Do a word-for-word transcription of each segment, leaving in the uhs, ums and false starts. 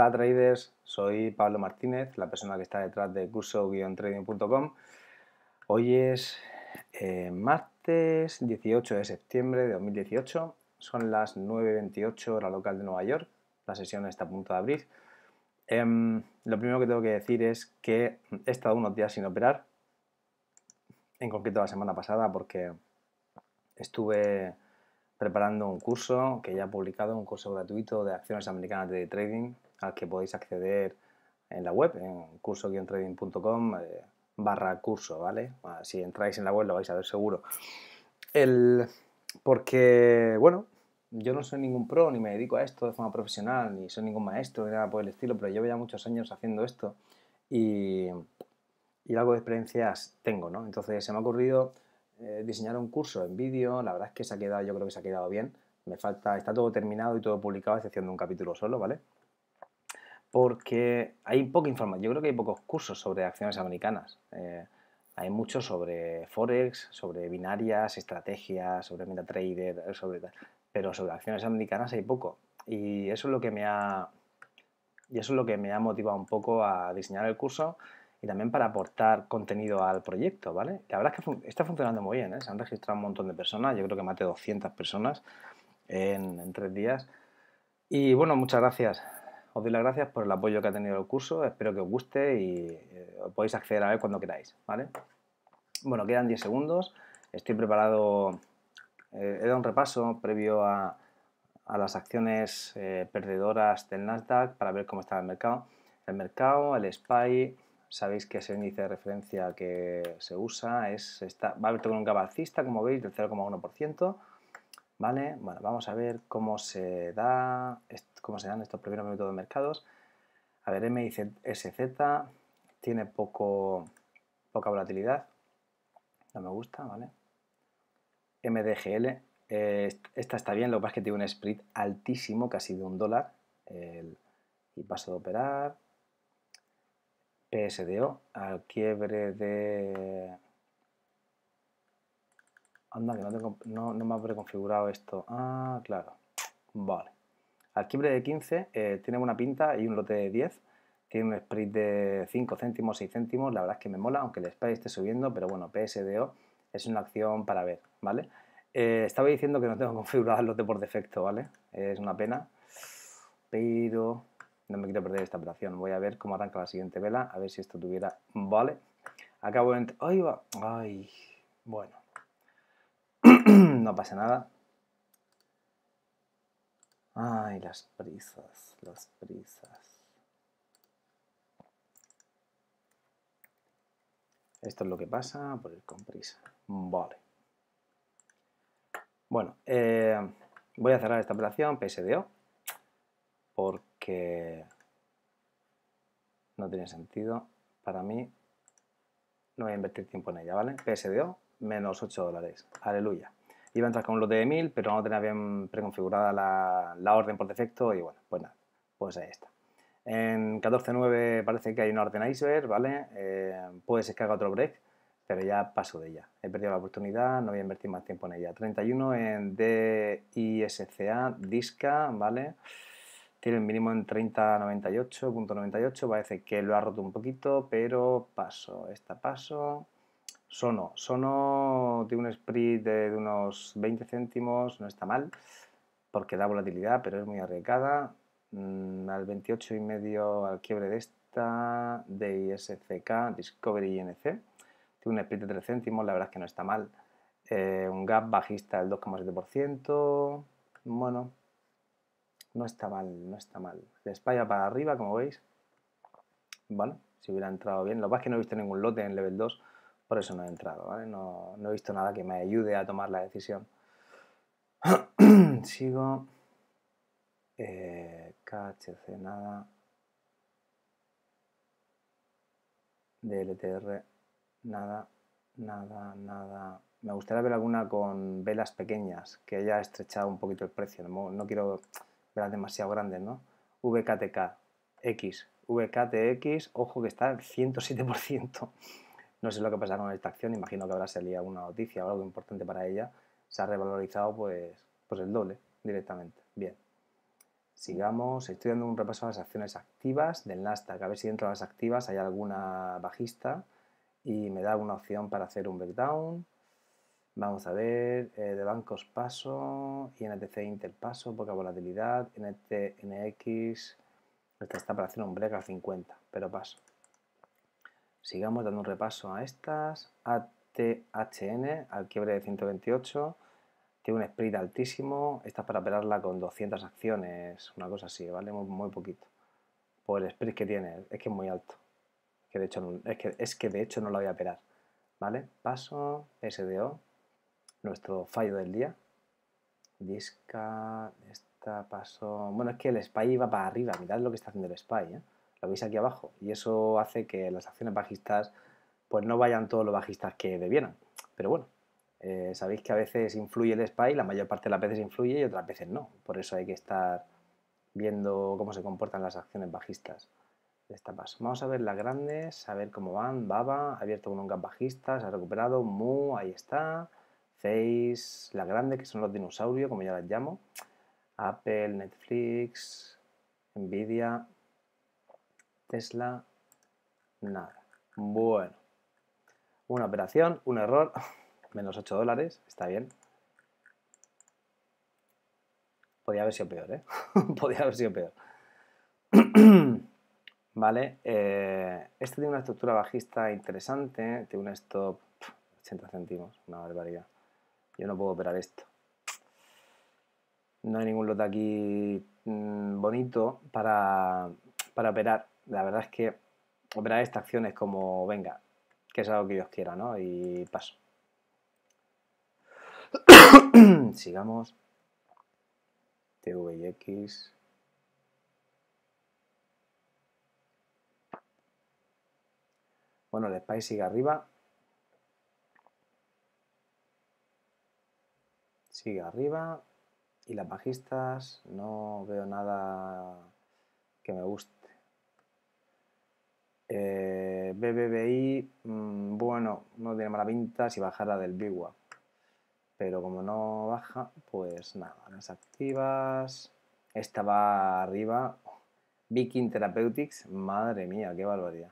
Hola traders, soy Pablo Martínez, la persona que está detrás de curso guion trading punto com. Hoy es eh, martes dieciocho de septiembre de dos mil dieciocho, son las nueve veintiocho hora local de Nueva York, la sesión está a punto de abrir. Eh, lo primero que tengo que decir es que he estado unos días sin operar, en concreto la semana pasada, porque estuve preparando un curso que ya he publicado, un curso gratuito de acciones americanas de trading, al que podéis acceder en la web, en curso guion trading punto com eh, barra curso, ¿vale? Si entráis en la web lo vais a ver seguro. El, porque, bueno, yo no soy ningún pro, ni me dedico a esto de forma profesional, ni soy ningún maestro, ni nada por el estilo, pero llevo ya muchos años haciendo esto y, y algo de experiencias tengo, ¿no? Entonces se me ha ocurrido eh, diseñar un curso en vídeo, la verdad es que se ha quedado, yo creo que se ha quedado bien. Me falta, está todo terminado y todo publicado, a excepción de un capítulo solo, ¿vale? Porque hay poca información, yo creo que hay pocos cursos sobre acciones americanas. Eh, hay muchos sobre Forex, sobre binarias, estrategias, sobre MetaTrader, sobre, pero sobre acciones americanas hay poco. Y eso es lo que me ha, y eso es lo que me ha motivado un poco a diseñar el curso y también para aportar contenido al proyecto, ¿vale? La verdad es que está funcionando muy bien, ¿eh? Se han registrado un montón de personas, yo creo que más de doscientas personas en, en tres días. Y bueno, muchas gracias. Os doy las gracias por el apoyo que ha tenido el curso, espero que os guste y eh, podéis acceder a él cuando queráis, ¿vale? Bueno, quedan diez segundos, estoy preparado, eh, he dado un repaso previo a, a las acciones eh, perdedoras del Nasdaq para ver cómo está el mercado. El mercado, el S P Y, sabéis que es el índice de referencia que se usa, es, está, va a haber con un gap alcista, como veis, del cero coma uno por ciento. ¿Vale? Bueno, vamos a ver cómo se da, cómo se dan estos primeros minutos de mercados. A ver, M I S Z tiene poco, poca volatilidad, no me gusta, ¿vale? M D G L, eh, esta está bien, lo que pasa es que tiene un spread altísimo, casi de un dólar, el, y paso de operar. P S D O, al quiebre de... Anda, que no, tengo, no, no me ha preconfigurado esto. Ah, claro, vale. Al quiebre de quince eh, tiene buena pinta y un lote de diez. Tiene un spread de cinco céntimos, seis céntimos. La verdad es que me mola, aunque el spread esté subiendo, pero bueno, P S D O es una acción para ver, ¿vale? Eh, estaba diciendo que no tengo configurado el lote por defecto, ¿vale? Es una pena, pero no me quiero perder esta operación. Voy a ver cómo arranca la siguiente vela, a ver si esto tuviera... Vale. Acabo de... ¡Ay, va! ¡Ay! Bueno. No pasa nada. Ay, las prisas, las prisas. Esto es lo que pasa por ir con prisa. Vale. Bueno, eh, voy a cerrar esta operación P S D O porque no tiene sentido para mí. No voy a invertir tiempo en ella, ¿vale? P S D O, menos ocho dólares. Aleluya. Iba a entrar con un lote de mil, pero no tenía bien preconfigurada la, la orden por defecto y bueno, pues nada, pues ahí está. En catorce nueve parece que hay una orden iceberg, ¿vale? Eh, puede ser que haga otro break, pero ya paso de ella. He perdido la oportunidad, no voy a invertir más tiempo en ella. treinta y uno en D I S C A, Disca, ¿vale? Tiene el mínimo en treinta noventa y ocho punto noventa y ocho, parece que lo ha roto un poquito, pero paso, esta paso. Sono, Sono tiene un spread de, de unos veinte céntimos, no está mal, porque da volatilidad, pero es muy arriesgada. Mm, al veintiocho y medio al quiebre de esta, de I S C K, Discovery I N C. Tiene un spread de tres céntimos, la verdad es que no está mal. Eh, un gap bajista del dos coma siete por ciento. Bueno, no está mal, no está mal. El S P Y para arriba, como veis. ¿Vale? Si hubiera entrado bien. Lo que pasa es que no he visto ningún lote en level dos, por eso no he entrado, ¿vale? No, no he visto nada que me ayude a tomar la decisión. Sigo. Eh, K H C, nada. D L T R, nada, nada, nada. Me gustaría ver alguna con velas pequeñas, que haya estrechado un poquito el precio. No, no quiero velas demasiado grandes, ¿no? V K T K, X, V K T X, ojo que está al ciento siete por ciento. No sé lo que pasa con esta acción, imagino que habrá salido alguna noticia o algo importante para ella. Se ha revalorizado pues, pues el doble directamente. Bien. Sigamos, estoy dando un repaso a las acciones activas del Nasdaq, a ver si dentro de las activas hay alguna bajista y me da una opción para hacer un breakdown. Vamos a ver, eh, de bancos paso, I N T C Intel paso, poca volatilidad, N T N X, esta está para hacer un break a cincuenta, pero paso. Sigamos dando un repaso a estas, A T H N al quiebre de ciento veintiocho, tiene un split altísimo, esta es para operarla con doscientas acciones, una cosa así, ¿vale? Muy, muy poquito. Por el split que tiene, es que es muy alto. Que de hecho, no, es, que, es que de hecho no la voy a operar, ¿vale? Paso, S D O, nuestro fallo del día. Disca, esta paso... Bueno, es que el S P Y va para arriba, mirad lo que está haciendo el S P Y, ¿eh? Lo veis aquí abajo. Y eso hace que las acciones bajistas pues no vayan todos los bajistas que debieran. Pero bueno, eh, sabéis que a veces influye el S P Y, la mayor parte de las veces influye y otras veces no. Por eso hay que estar viendo cómo se comportan las acciones bajistas. Esta paso. Vamos a ver las grandes, a ver cómo van. Baba, abierto con un gap bajista, se ha recuperado. Mu, ahí está. Face, las grandes, que son los dinosaurios, como ya las llamo. Apple, Netflix, Nvidia, Tesla, nada. Bueno, una operación, un error, menos ocho dólares, está bien. Podría haber sido peor, ¿eh? Podría haber sido peor. Vale, eh, este tiene una estructura bajista interesante, tiene un stop ochenta céntimos, una barbaridad. Yo no puedo operar esto. No hay ningún lote aquí mmm, bonito para, para operar. La verdad es que operar esta acción es como, venga, que es algo que Dios quiera, ¿no? Y paso. Sigamos. T V I X. Bueno, el S P Y sigue arriba. Sigue arriba. Y las bajistas no veo nada que me guste. Eh, B B V I, mmm, bueno, no tiene mala pinta si bajara del B W A P. Pero como no baja, pues nada, las activas. Esta va arriba. Viking Therapeutics, madre mía, qué barbaridad.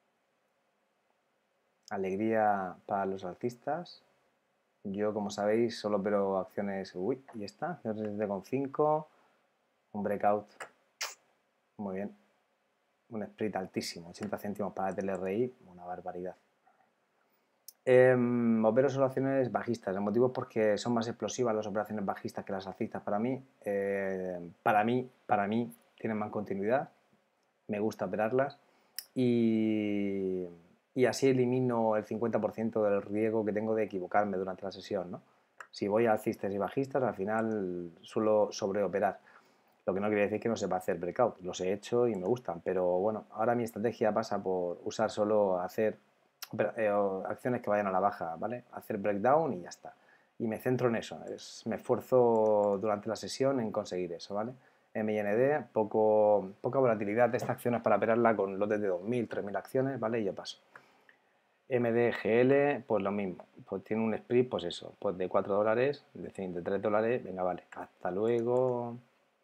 Alegría para los alcistas. Yo, como sabéis, solo opero acciones. Uy, y está, siete coma cinco. Un breakout. Muy bien. Un split altísimo, ochenta céntimos para el R I, una barbaridad. Eh, opero solo acciones bajistas. El motivo es porque son más explosivas las operaciones bajistas que las alcistas para mí. Eh, para mí, para mí, tienen más continuidad. Me gusta operarlas. Y, y así elimino el cincuenta por ciento del riesgo que tengo de equivocarme durante la sesión, ¿no? Si voy a alcistas y bajistas, al final suelo sobreoperar. Lo que no quiere decir que no sepa hacer breakout. Los he hecho y me gustan. Pero bueno, ahora mi estrategia pasa por usar solo hacer acciones que vayan a la baja, ¿vale? Hacer breakdown y ya está. Y me centro en eso. Es, me esfuerzo durante la sesión en conseguir eso, ¿vale? M I N D, poco, poca volatilidad de estas acciones para operarla con lotes de dos mil, tres mil acciones, ¿vale? Y yo paso. M D G L, pues lo mismo. Pues tiene un split, pues eso, pues de cuatro dólares, de tres dólares, venga, vale. Hasta luego.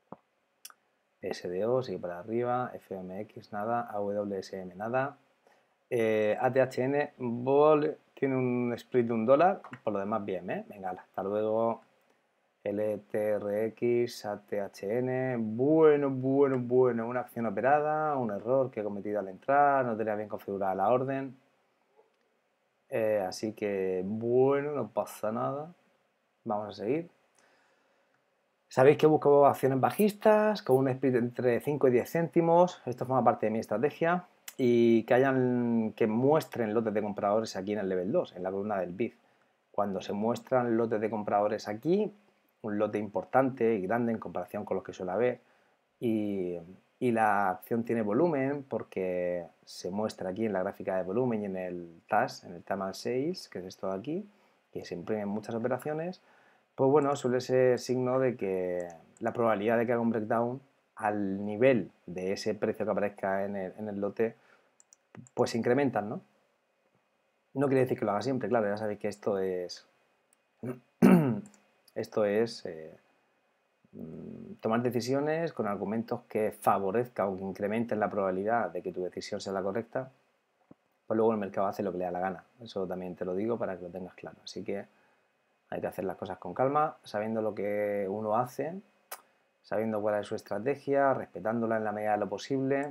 S D O, sigue para arriba. F M X, nada. A W S M, nada. Eh, A T H N, Vol tiene un split de un dólar, por lo demás bien, ¿eh? Venga, hasta luego. L T R X, A T H N, bueno, bueno, bueno, una acción operada, un error que he cometido al entrar, no tenía bien configurada la orden. Eh, así que, bueno, no pasa nada. Vamos a seguir. Sabéis que busco acciones bajistas con un split entre cinco y diez céntimos. Esto forma parte de mi estrategia. Y que hayan que muestren lotes de compradores aquí en el level dos, en la columna del B I D. Cuando se muestran lotes de compradores aquí, un lote importante y grande en comparación con los que suele haber, y, y la acción tiene volumen porque se muestra aquí en la gráfica de volumen y en el T A S, en el Time and Sales, que es esto de aquí, que se imprimen muchas operaciones, pues bueno, suele ser signo de que la probabilidad de que haga un breakdown al nivel de ese precio que aparezca en el, en el lote, pues se incrementan, ¿no? No quiere decir que lo haga siempre, claro, ya sabéis que esto es esto es eh, mm, tomar decisiones con argumentos que favorezcan o que incrementen la probabilidad de que tu decisión sea la correcta, pues luego el mercado hace lo que le da la gana. Eso también te lo digo para que lo tengas claro. Así que hay que hacer las cosas con calma, sabiendo lo que uno hace, sabiendo cuál es su estrategia, respetándola en la medida de lo posible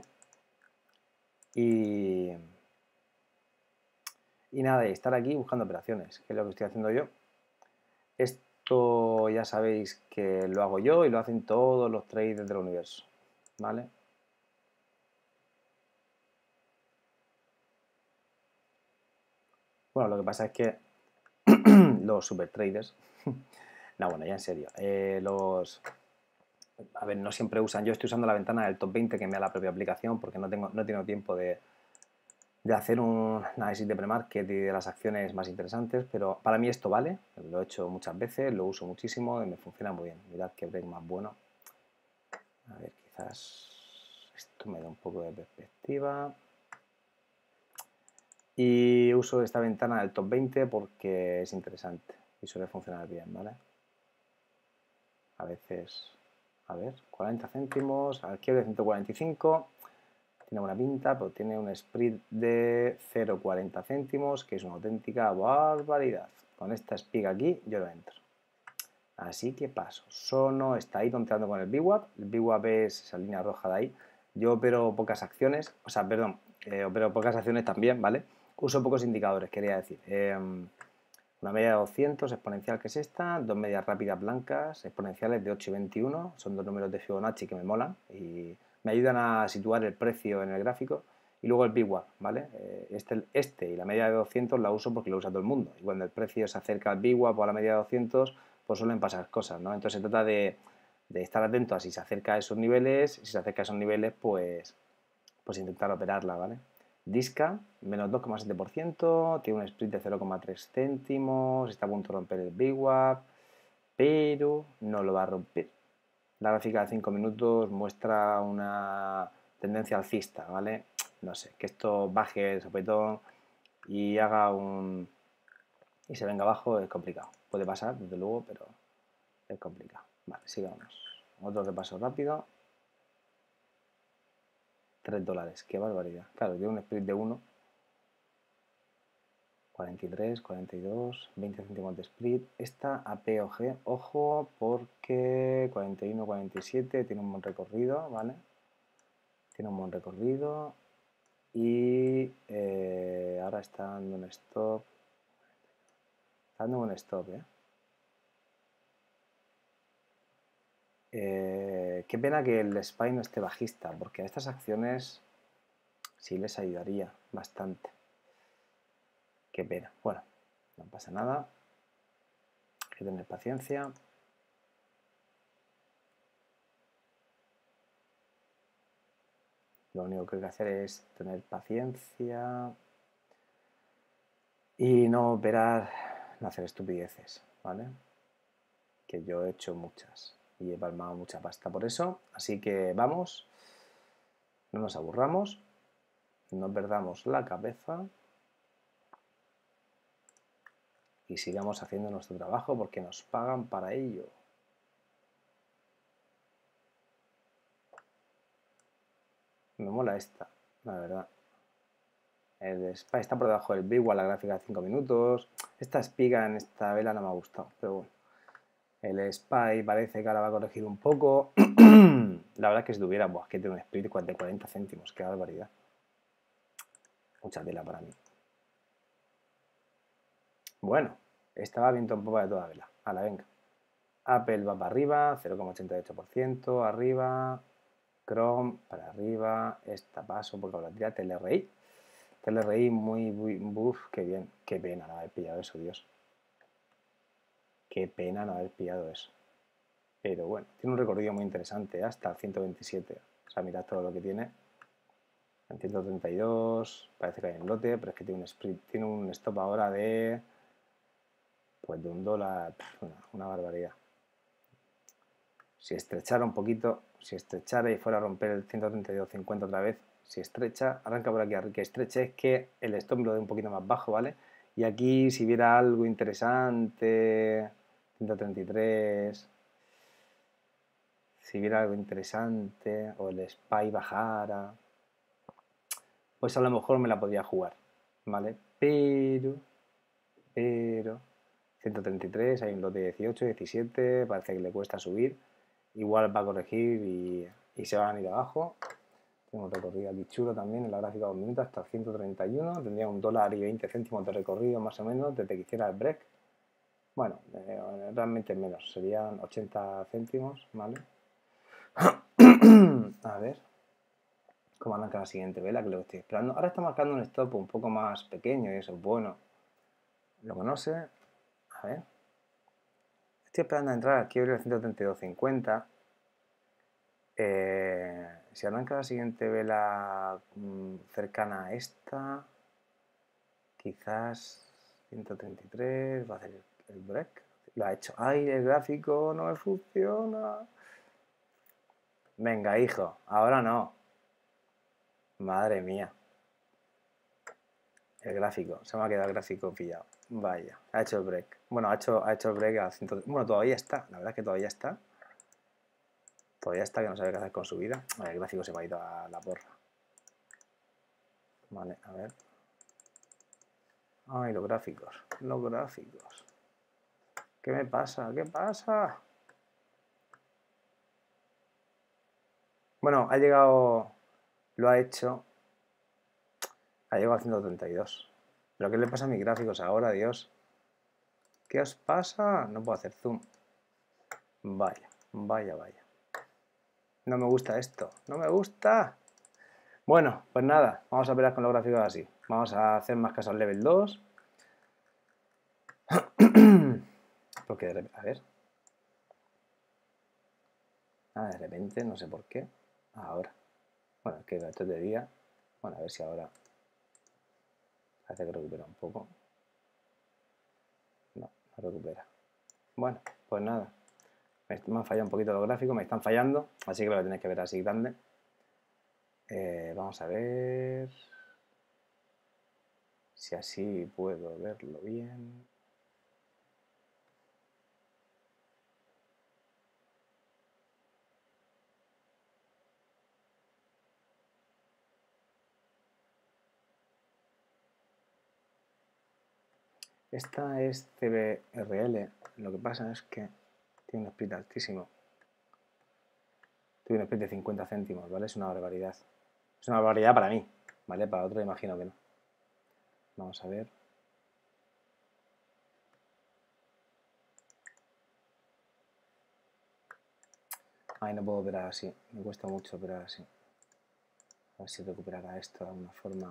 y, y nada, y estar aquí buscando operaciones, que es lo que estoy haciendo yo. Esto ya sabéis que lo hago yo y lo hacen todos los traders del universo, ¿vale? Bueno, lo que pasa es que los super traders, no, bueno, ya en serio, eh, los, a ver, no siempre usan, yo estoy usando la ventana del top veinte que me da la propia aplicación porque no tengo, no he tenido tiempo de, de hacer un análisis de pre-market y de las acciones más interesantes, pero para mí esto vale, lo he hecho muchas veces, lo uso muchísimo y me funciona muy bien. Mirad qué break más bueno. A ver, quizás esto me da un poco de perspectiva. Y uso esta ventana del top veinte porque es interesante y suele funcionar bien, ¿vale? A veces, a ver, cuarenta céntimos, aquí de ciento cuarenta y cinco, tiene buena pinta, pero tiene un spread de cero coma cuarenta céntimos, que es una auténtica barbaridad. Con esta espiga aquí yo lo entro. Así que paso. Sono está ahí tonteando con el V WAP. El V WAP es esa línea roja de ahí. Yo opero pocas acciones, o sea, perdón, eh, opero pocas acciones también, ¿vale? Uso pocos indicadores, quería decir. Eh, una media de doscientos exponencial, que es esta, dos medias rápidas blancas exponenciales de ocho y veintiuno, son dos números de Fibonacci que me molan y me ayudan a situar el precio en el gráfico. Y luego el V WAP, ¿vale? Este, este y la media de doscientos la uso porque lo usa todo el mundo. Y cuando el precio se acerca al V WAP o a la media de doscientos, pues suelen pasar cosas, ¿no? Entonces se trata de, de estar atento a si se acerca a esos niveles, si se acerca a esos niveles, pues, pues intentar operarla, ¿vale? Disca, menos dos coma siete por ciento, tiene un split de cero coma tres céntimos, está a punto de romper el V WAP, pero no lo va a romper. La gráfica de cinco minutos muestra una tendencia alcista, ¿vale? No sé, que esto baje el sopetón y haga un... y se venga abajo es complicado. Puede pasar, desde luego, pero es complicado. Vale, sigamos. Otro repaso rápido. tres dólares, qué barbaridad. Claro, tiene un split de uno. cuarenta y tres, cuarenta y dos, veinte céntimos de split. Esta A P o G, ojo, porque cuarenta y uno, cuarenta y siete tiene un buen recorrido, ¿vale? Tiene un buen recorrido y eh, ahora está dando un stop. Está dando un stop, ¿eh? Eh, qué pena que el S P Y no esté bajista, porque a estas acciones sí les ayudaría bastante. Qué pena. Bueno, no pasa nada. Hay que tener paciencia. Lo único que hay que hacer es tener paciencia y no operar, no hacer estupideces, ¿vale? Que yo he hecho muchas y he palmado mucha pasta por eso. Así que vamos, no nos aburramos, no perdamos la cabeza y sigamos haciendo nuestro trabajo porque nos pagan para ello. Me mola esta, la verdad. El S P Y está por debajo del V WAP, la gráfica de cinco minutos. Esta espiga en esta vela no me ha gustado, pero bueno. El S P Y parece que ahora va a corregir un poco. La verdad es que si tuviera, buah, que tiene un split de cuarenta céntimos, qué barbaridad. Mucha tela para mí. Bueno, estaba viento en popa de toda vela. A la venga. Apple va para arriba, cero coma ochenta y ocho por ciento arriba. Chrome para arriba. Esta paso por volatilidad. T L R I. T L R I muy, muy, uff, qué bien. Qué pena no haber pillado eso, Dios. Qué pena no haber pillado eso. Pero bueno, tiene un recorrido muy interesante hasta el ciento veintisiete. O sea, mirad todo lo que tiene. En ciento treinta y dos, parece que hay un lote, pero es que tiene un split, tiene un stop ahora de pues de un dólar, una, una barbaridad. Si estrechara un poquito, si estrechara y fuera a romper el ciento treinta y dos cincuenta otra vez, si estrecha, arranca por aquí, que estreche es que el stop lo dé un poquito más bajo, ¿vale? Y aquí si viera algo interesante, ciento treinta y tres, si viera algo interesante o el S P Y bajara, pues a lo mejor me la podría jugar, ¿vale? Pero, pero, ciento treinta y tres, hay un lote de dieciocho, diecisiete, parece que le cuesta subir, igual va a corregir y, y se van a ir abajo. Tengo un recorrido aquí chulo también en la gráfica de dos minutos hasta ciento treinta y uno, tendría un dólar y veinte céntimos de recorrido más o menos desde que hiciera el break. Bueno, eh, realmente menos, serían ochenta céntimos, ¿vale? A ver cómo arranca la siguiente vela, que lo estoy esperando. Ahora está marcando un stop un poco más pequeño y eso es bueno. Lo que no sé, a ver. Estoy esperando a entrar aquí a ciento treinta y dos cincuenta. Eh, si arranca la siguiente vela mmm, cercana a esta, quizás ciento treinta y tres, va a hacer el break. Lo ha hecho. ¡Ay, el gráfico no me funciona! Venga, hijo, ahora no. Madre mía. El gráfico, se me ha quedado el gráfico pillado. Vaya, ha hecho el break. Bueno, ha hecho, ha hecho el break a ciento... Bueno, todavía está, la verdad es que todavía está. Todavía está, que no sabe qué hacer con su vida. Vale, el gráfico se me ha ido a la porra. Vale, a ver. Ay, los gráficos, los gráficos. ¿Qué me pasa? ¿Qué pasa? Bueno, ha llegado... Lo ha hecho... Ha llegado a ciento treinta y dos. ¿Pero qué le pasa a mis gráficos ahora, Dios? ¿Qué os pasa? No puedo hacer zoom. Vaya, vaya, vaya. No me gusta esto. No me gusta. Bueno, pues nada. Vamos a operar con los gráficos así. Vamos a hacer más caso al level dos. Porque de repente... A ver. Ah, de repente, no sé por qué. Ahora. Bueno, es que esto es de día. Bueno, a ver si ahora... Parece que recupera un poco. No, no recupera. Bueno, pues nada. Me han fallado un poquito los gráficos, me están fallando, así que lo tenéis que ver así grande. Eh, vamos a ver si así puedo verlo bien. Esta es C B R L, lo que pasa es que tiene un split altísimo. Tiene un split de cincuenta céntimos, ¿vale? Es una barbaridad. Es una barbaridad para mí, ¿vale? Para otro imagino que no. Vamos a ver. Ay, no puedo operar así, me cuesta mucho operar así. A ver si recuperará esto de alguna forma.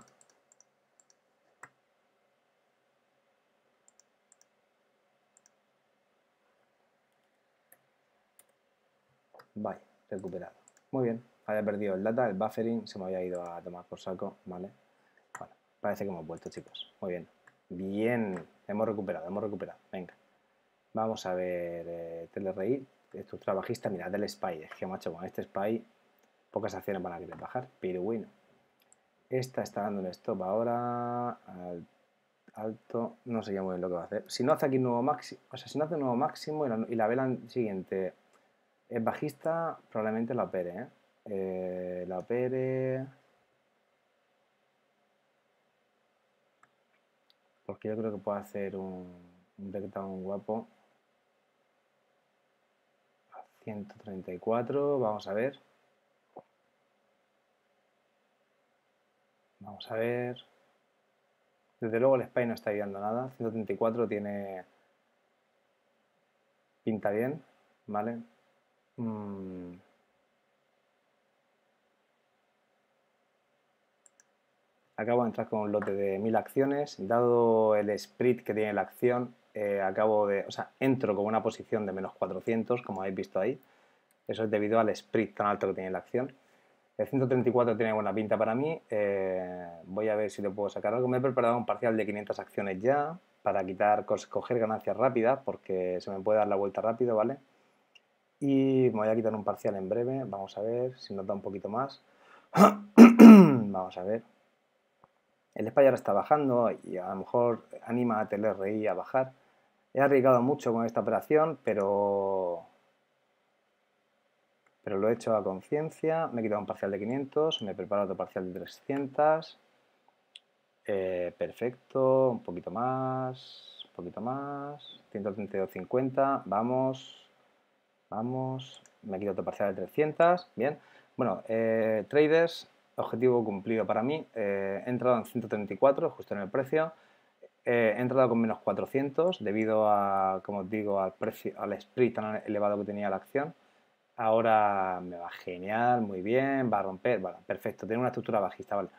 Vale, recuperado. Muy bien, había perdido el data, el buffering, se me había ido a tomar por saco, ¿vale? Bueno, parece que hemos vuelto, chicos. Muy bien. Bien, hemos recuperado, hemos recuperado. Venga. Vamos a ver eh, T L R I, estructura bajista. Mira, del S P Y, es que macho, con este S P Y pocas acciones van a querer bajar, pero bueno. Esta está dando un stop ahora, al, alto, no sé ya muy bien lo que va a hacer. Si no hace aquí un nuevo máximo, o sea, si no hace un nuevo máximo y la, y la vela siguiente es bajista, probablemente la opere, ¿eh? Eh, la opere... Porque yo creo que puede hacer un, un breakdown guapo. ciento treinta y cuatro, vamos a ver. Vamos a ver. Desde luego el S P Y no está ayudando nada. ciento treinta y cuatro tiene... Pinta bien, ¿vale? Mm. Acabo de entrar con un lote de mil acciones. Dado el split que tiene la acción, eh, acabo de... O sea, entro con una posición de menos cuatrocientos, como habéis visto ahí. Eso es debido al split tan alto que tiene la acción. El ciento treinta y cuatro tiene buena pinta para mí. Eh, voy a ver si lo puedo sacar algo. Me he preparado un parcial de quinientas acciones ya para quitar, coger ganancias rápidas porque se me puede dar la vuelta rápido, ¿vale? Y me voy a quitar un parcial en breve. Vamos a ver si nos da un poquito más. Vamos a ver. El S P Y ahora está bajando y a lo mejor anima a T L R I a bajar. He arriesgado mucho con esta operación, pero pero lo he hecho a conciencia. Me he quitado un parcial de quinientos, me preparo otro parcial de trescientos. Eh, perfecto, un poquito más, un poquito más, ciento treinta y dos cincuenta, vamos, vamos, me quito otro parcial de trescientos, bien. Bueno, eh, traders, objetivo cumplido para mí, eh, he entrado en ciento treinta y cuatro, justo en el precio, eh, he entrado con menos cuatrocientos debido a, como os digo, al precio, al spread tan elevado que tenía la acción. Ahora me va genial, muy bien, va a romper, vale, perfecto, tiene una estructura bajista, vale.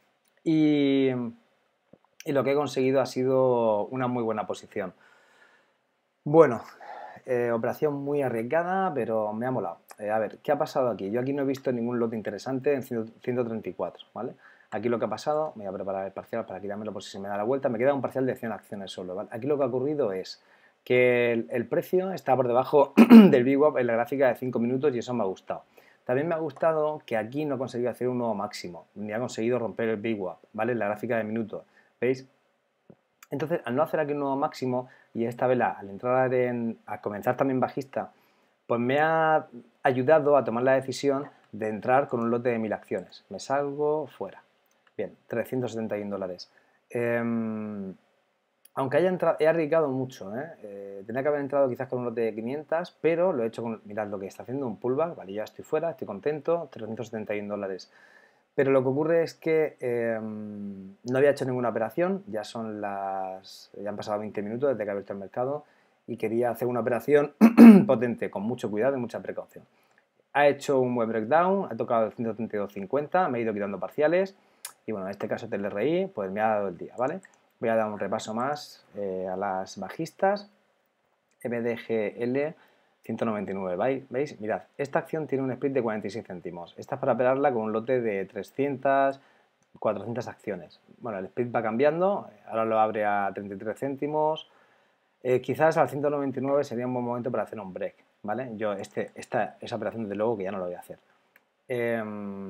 Y, y lo que he conseguido ha sido una muy buena posición. Bueno, eh, operación muy arriesgada, pero me ha molado. Eh, a ver, ¿qué ha pasado aquí? Yo aquí no he visto ningún lote interesante en ciento treinta y cuatro, ¿vale? Aquí lo que ha pasado, me voy a preparar el parcial para quitármelo por si se me da la vuelta, me queda un parcial de cien acciones solo, ¿vale? Aquí lo que ha ocurrido es que el, el precio está por debajo del V WAP en la gráfica de cinco minutos y eso me ha gustado. También me ha gustado que aquí no ha conseguido hacer un nuevo máximo, ni ha conseguido romper el V WAP, ¿vale? En la gráfica de minutos, ¿veis? Entonces, al no hacer aquí un nuevo máximo y esta vela al entrar en, a comenzar también bajista, pues me ha ayudado a tomar la decisión de entrar con un lote de mil acciones. Me salgo fuera. Bien, trescientos setenta y uno dólares. Eh, aunque haya entrado, he arriesgado mucho, ¿eh? Eh, tenía que haber entrado quizás con un lote de quinientos, pero lo he hecho con, mirad lo que está haciendo, un pullback, vale, ya estoy fuera, estoy contento, trescientos setenta y uno dólares. Pero lo que ocurre es que eh, no había hecho ninguna operación, ya son las, ya han pasado veinte minutos desde que ha abierto el mercado y quería hacer una operación potente, con mucho cuidado y mucha precaución. Ha hecho un buen breakdown, ha tocado el ciento treinta y dos cincuenta, me he ido quitando parciales y bueno, en este caso T L R I pues me ha dado el día, ¿vale? Voy a dar un repaso más eh, a las bajistas. M D G L ciento noventa y nueve, ¿veis? Mirad, esta acción tiene un split de cuarenta y seis céntimos. Esta es para operarla con un lote de trescientas, cuatrocientas acciones. Bueno, el split va cambiando, ahora lo abre a treinta y tres céntimos. Eh, quizás al ciento noventa y nueve sería un buen momento para hacer un break, ¿vale? Yo este, esta, esa operación desde luego que ya no lo voy a hacer. Eh,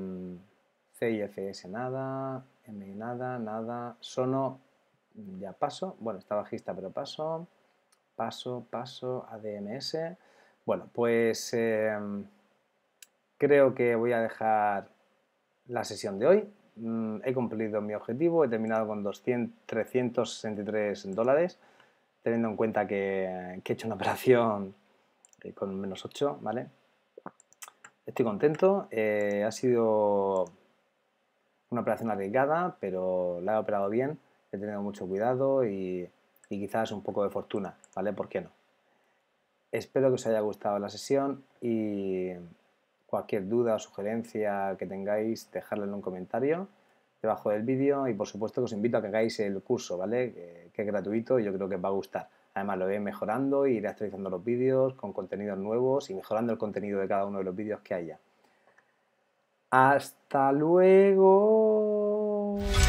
C I F S nada, M I nada, nada, Sono ya paso, bueno, está bajista pero paso. Paso, paso, A D M S. Bueno, pues eh, creo que voy a dejar la sesión de hoy. Mm, he cumplido mi objetivo, he terminado con doscientos, trescientos sesenta y tres dólares, teniendo en cuenta que, que he hecho una operación con menos ocho, ¿vale? Estoy contento, eh, ha sido una operación arriesgada, pero la he operado bien, he tenido mucho cuidado y, y quizás un poco de fortuna, ¿vale? ¿Por qué no? Espero que os haya gustado la sesión y cualquier duda o sugerencia que tengáis, dejadla en un comentario debajo del vídeo y por supuesto que os invito a que hagáis el curso, ¿vale? Que, que es gratuito y yo creo que os va a gustar. Además lo iré mejorando, iré actualizando los vídeos con contenidos nuevos y mejorando el contenido de cada uno de los vídeos que haya. ¡Hasta luego!